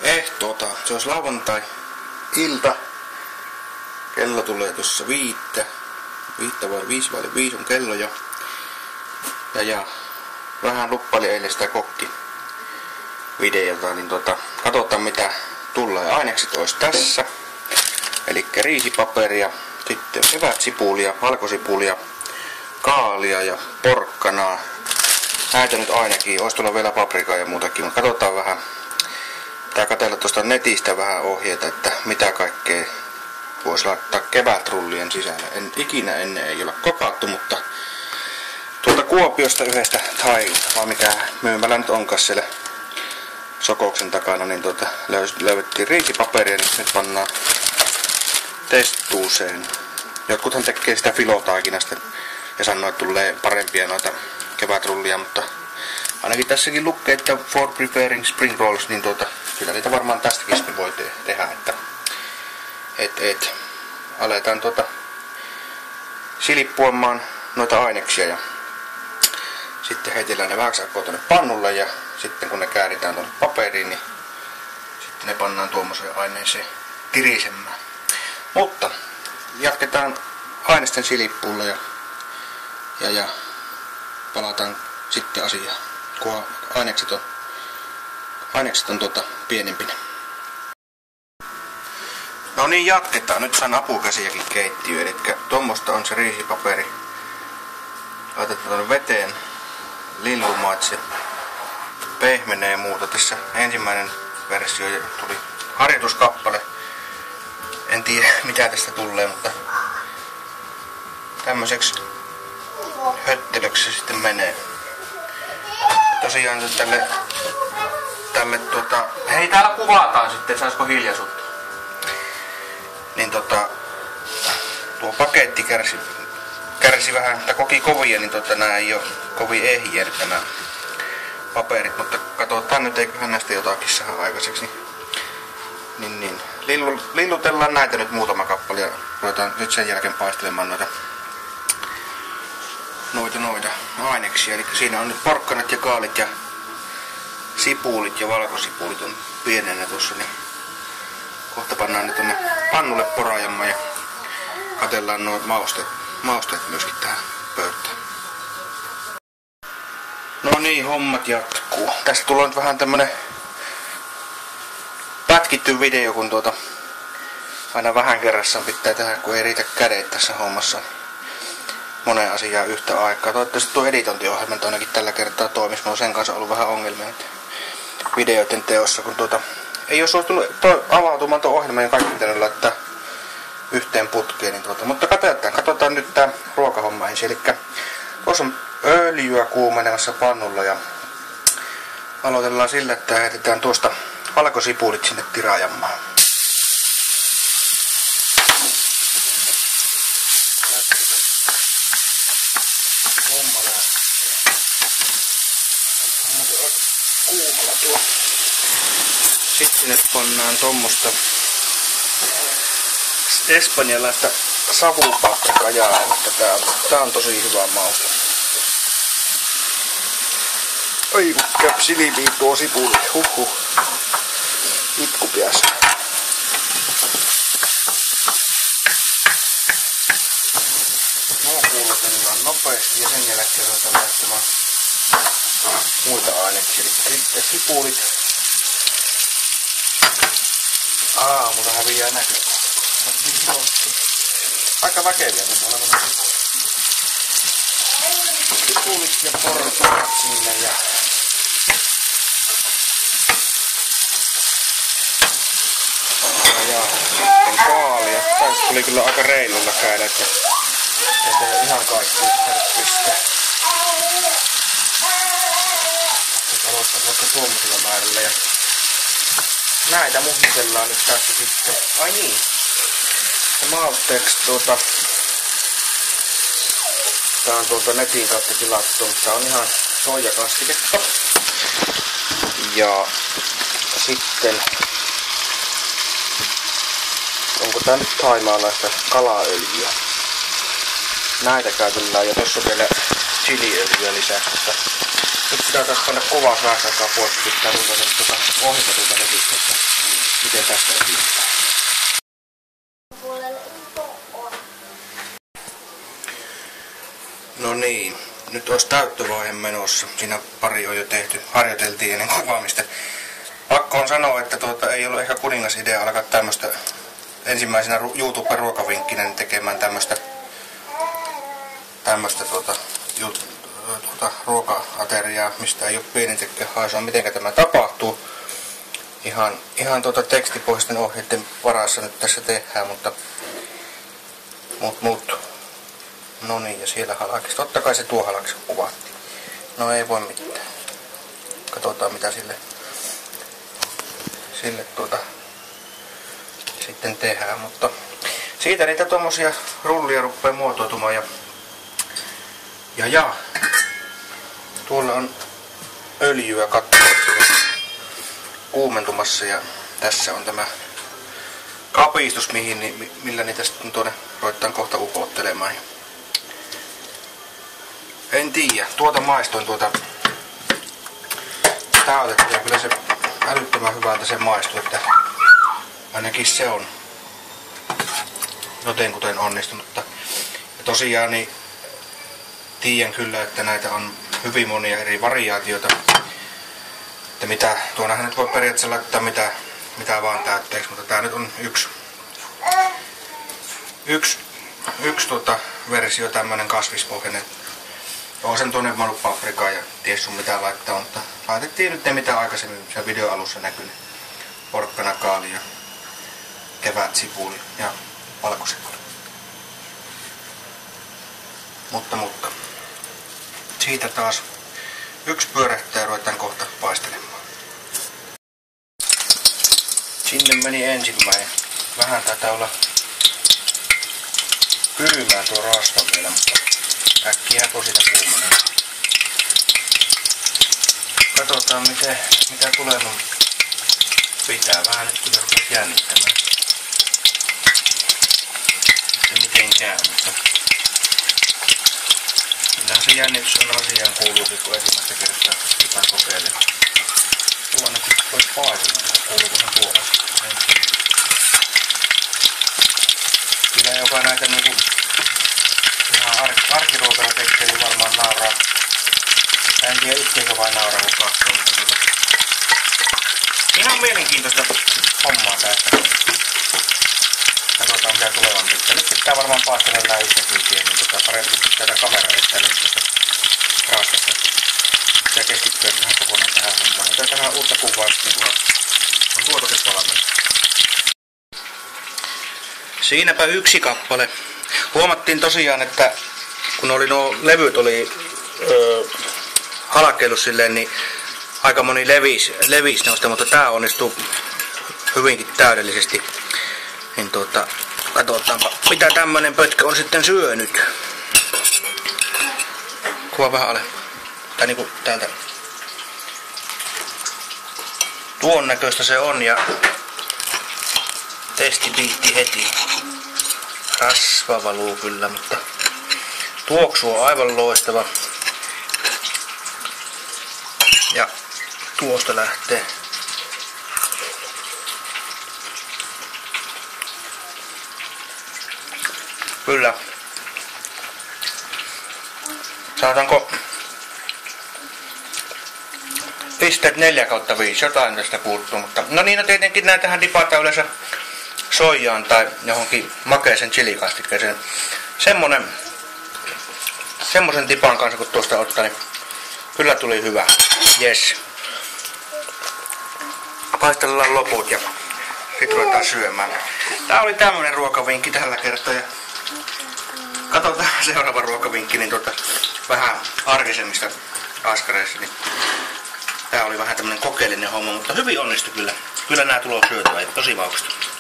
Se olisi lauantai-ilta. Kello tulee tuossa 5 vai 5 on kello jo. Ja vähän luppaili eilen sitä kokkivideota, niin katsotaan mitä tulee. Ainekset olisi tässä. Eli riisipaperia, sitten kevätsipulia, valkosipulia, kaalia ja porkkanaa. Näitä nyt ainakin, olisi tulla vielä paprikaa ja muutakin, mutta katsotaan vähän. Pitää katsella tuosta netistä vähän ohjeita, että mitä kaikkea voisi laittaa kevätrullien sisällä. Ikinä ennen ei ole kokattu, mutta tuolta Kuopiosta yhdestä vai mikä myymälä nyt onkaan siellä Sokouksen takana, niin löydettiin riisipaperia, niin nyt pannaan testuuseen. Jotkuthan tekee sitä filotaakinasta ja sanoo, että tulee parempia noita kevätrullia, mutta ainakin tässäkin lukee, että for preparing spring rolls, niin kyllä niitä varmaan tästäkin sitten voi tehdä, että aletaan silippuamaan noita aineksia ja sitten heitellään ne vähäksi aikaa tuonne pannulle ja sitten kun ne kääritään tuonne paperiin, niin sitten ne pannaan tuommoiseen aineeseen tirisemään. Mutta jatketaan ainesten silippuulla ja palataan sitten asiaan, kun ainekset on pienempinä. No niin, jatketaan. Nyt saan apukäsiäkin keittiöön. Eli tuommoista on se riisipaperi. Laitetaan tuonne veteen lillumaan, että se pehmenee ja muuta. Tässä ensimmäinen versio tuli harjoituskappale. En tiedä mitä tästä tulee, mutta tämmöiseksi höttelöksi se sitten menee. Tosiaan tälle hei, täällä kuvataan sitten, saisiko hiljaisuutta. Niin tuo paketti kärsi vähän, että koki kovia, niin nää ei oo kovin ehjiä nämä paperit, mutta katsotaan nyt eiköhän näistä jotakin saada aikaiseksi. Niin. Lillutellaan näitä nyt muutama kappale ja ruvetaan nyt sen jälkeen paistelemaan noita aineksia. Eli siinä on nyt porkkanat ja kaalit ja sipulit ja valkosipulit on pienenä tuossa, niin kohta pannaan ne tonne pannulle poraajamaan ja katsellaan nuo mausteet myöskin tähän pöytään. No niin, hommat jatkuu. Tästä tulee nyt vähän tämmönen pätkitty video, kun aina vähän kerrassaan pitää tehdä, kun ei riitä kädet tässä hommassa. Moneen asiaan yhtä aikaa. Toivottavasti tuo editointiohjelma ainakin tällä kertaa toimisi. Mä oon sen kanssa ollut vähän ongelmia videoiden teossa, kun ei ole suostunut avautumaan tuo ohjelma ja kaikki pitänyt laittaa yhteen putkeen. Niin mutta katsotaan nyt tää ruokahomma ensin. Eli tuossa on öljyä kuumenemassa pannulla ja aloitellaan sillä, että heitetään tuosta valkosipulit sinne tiraajamaan. Kuumalla tuo. Sitten sinne pannaan tommosta espanjalaista savupaprikajauhetta. Tää on tosi hyvä mausta. Oi, käp silmiin tuo sipuli. Itku päässä. Nuo kuulutellaan nopeasti ja sen jälkeen ruvetaan laittamaan muita aineksia. Sitten sipulit. Multa häviää näkö. Aika väkeviä nyt olevan. Sipulit ja porkkanat sinne ja sitten kaalia. Tästä tuli kyllä aika reilulla käydä, että ei tehdä ihan kaikkea pistää. Nyt aloittaa vaikka tuommoisella määrällä ja näitä muhitellaan nyt tässä sitten. Ai niin. Ja mausteeksi tää on netin kautta tilattu, mutta tää on ihan soijakastiketta. Ja sitten onko tää nyt thaimaalaista kalaöljyä? Näitä käytellään ja tossa on vielä chiliöljyä lisää, mutta nyt pitää taas panna kovaa vähän aikaa pois, pitää ohjata netistä. miten tästä eteenpäin. No niin, nyt olisi täyttövaihe menossa. Siinä pari on jo tehty, harjoiteltiin ennen kuvaamista. Pakko on sanoa, että ei ollut ehkä kuningasidea alkaa tämmöstä ensimmäisenä YouTuben ruokavinkkinä tekemään tämmöstä ruoka-ateriaa, mistä ei ole pienintekään haisua, miten tämä tapahtuu. Ihan tekstipohjaisten ohjeiden varassa nyt tässä tehdään, mutta no niin, ja siellä halakisi. Totta kai se tuo halaksi kuvattiin. No ei voi mitään. Katsotaan mitä sille sitten tehdään, mutta siitä niitä tommosia rullia rupeaa muotoutumaan ja tuolla on öljyä kattoissa kuumentumassa ja tässä on tämä kapistus, millä niitä sitten tuonne ruvetaan kohta upottelemaan. En tiedä, maistoin täytettä ja kyllä se älyttömän hyvältä se maistuu, että ainakin se on jotenkuten onnistunutta. Ja tosiaan niin tiedän kyllä, että näitä on hyvin monia eri variaatioita. Että mitä, tuonnahan nyt voi periaatteessa laittaa mitä vaan täytteeksi, mutta tää nyt on yksi versio, tämmönen kasvispohjainen. On sen tuonne vannut paprikaa ja ties sun mitä laittaa, mutta laitettiin nyt ne mitä aikaisemmin sen videon alussa näkyi. Porkkana, kaali ja kevätsipuli ja valkosipuli. Mutta siitä taas yksi pyörähtää ja ruvetaan kohta paistelemaan. Sinne meni ensimmäinen. Vähän taitaa olla kylmää tuo rasva vielä, mutta äkkiä tosita kuumenee. Katsotaan mitä tulee, mun pitää vähän nyt kyllä rupea jännittämään. Se miten käy, mutta kyllähän se jännitys on asiaan kuuluukin, kun ensimmäistä kertaa pitää kokeilla. Tuo ainakin olisi paisunut, kuuluuko se tuolla. Kyllä joka näitä niinku ihan arkiruokana tekee, niin varmaan nauraa. En tiedä itseäkö vain nauraa, kun katsoo. Ihan mielenkiintoista hommaa tästä. Katsotaan mitä tulevan pitää. Nyt pitää varmaan paistella nää yhtä kyytiä, niin parempi tätä kameraa estää nyt tästä raastasta. Pitää keskittyä ihan kokonaan tähän hommaan. Otetaan uutta kuvaa, niin on tuotoset valmiin. Siinäpä yksi kappale. Huomattiin tosiaan, että kun nuo levyt oli halkeillut silleen, niin aika moni levisi noista, mutta tää onnistuu hyvinkin täydellisesti. Niin katsotaanpa mitä tämmönen pötkä on sitten syönyt. Kuva vähän alemmas. Tai niinku täältä. Tuon näköistä se on ja testibiitti heti. Rasva valuu kyllä, mutta tuoksu on aivan loistava. Ja tuosta lähtee. Kyllä. Saataanko pisteet 4/5, jotain tästä puuttuu, mutta no niin, no tietenkin näitähän dipataan yleensä soijaan tai johonkin makeeseen chilikastikkeeseen. Semmosen tipan kanssa kun tuosta ottaa, niin kyllä tuli hyvä. Yes. Paistellaan loput ja sit ruvetaan syömään. Tää oli tämmönen ruokavinkki tällä kertaa ja katsotaan seuraava ruokavinkki niin vähän arkisemmista askareista. Niin tää oli vähän tämmönen kokeellinen homma, mutta hyvin onnistui kyllä. Kyllä nää tulee syötyä, tosi vauhkista.